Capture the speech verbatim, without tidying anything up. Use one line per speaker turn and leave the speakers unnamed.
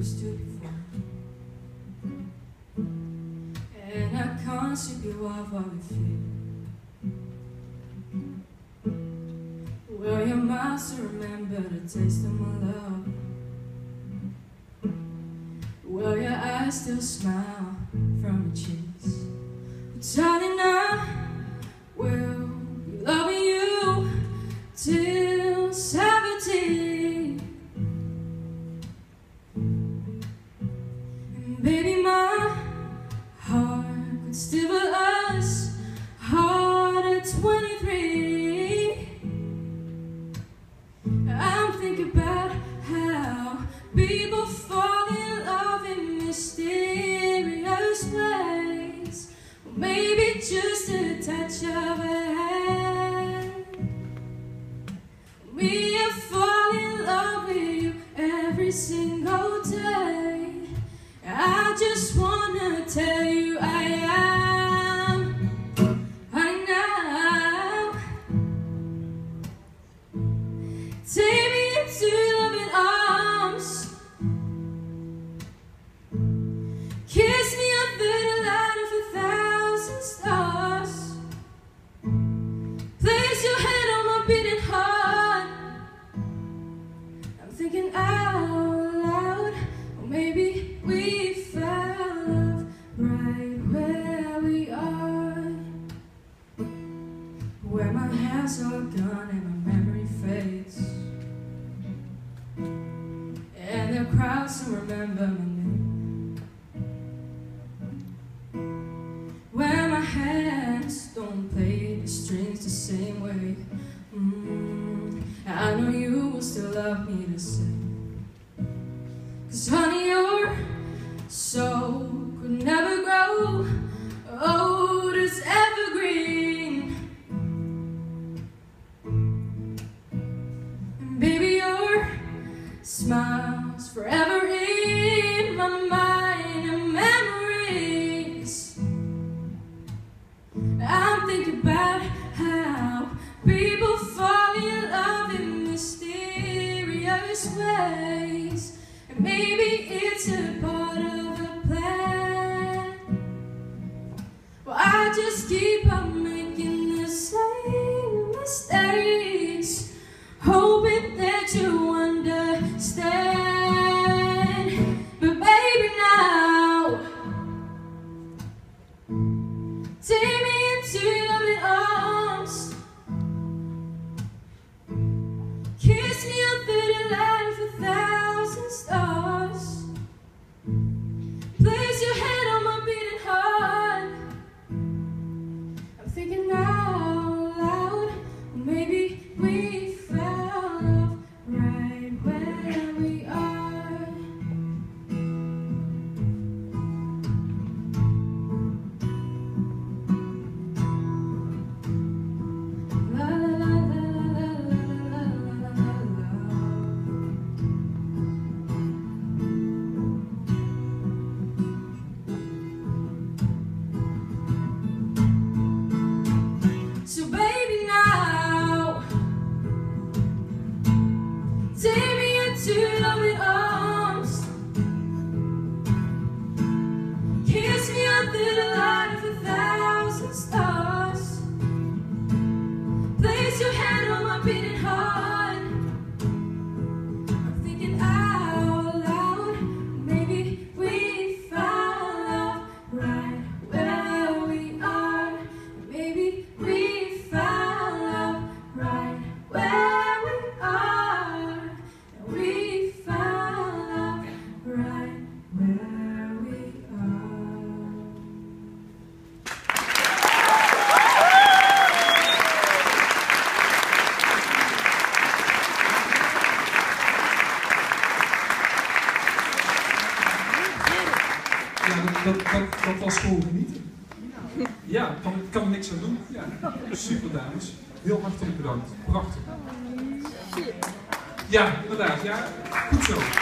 used to before. And I can't sweep you off of your feet. Will your mouth still remember the taste of my love? Will your eyes still smile from your cheeks? Darling, I will be loving you till seventy. And baby, my heart could still be us hard at twenty-three. I'm thinking about how people fall in love in mysterious ways. Or maybe just a touch of a hand. Me, I fall in love with you every single day. I just wanna tell you I am, I know. Take me into your loving arms. Kiss me under the light of a thousand stars. Place your head on my beating heart. I'm thinking out loud, or maybe we found love right where we are. Where my hands are gone and my memory fades, and the crowds still remember my name. Where my hands don't play the strings the same way. mm, I know you will still love me the same. 'Cause honey, your soul could never grow old as evergreen. And baby, your smile's forever in my mind and memories. I'm thinking about how people fall in love in mysterious ways. And maybe it's a part of the plan. Well, I just keep on making the same mistakes, hoping that you understand. But baby, now take me into your loving arms. Kiss me under the light of a thousand stars. Place your head on my beating heart. I'm thinking out loud, maybe we found love right where we are. La la la la la la la la la. So baby, now take me into your loving arms. Kiss me under the light of a thousand stars. Place your hand on my beating heart. I'm thinking out loud, maybe we found love right where we are. Maybe we found love right where we are. We found love right where we are.
Ja, dat, dat, dat, dat was gewoon genieten. Ja, kan, ik kan er niks aan doen. Ja, super dames. Heel hartelijk bedankt. Prachtig. Ja, inderdaad. Ja, goed zo.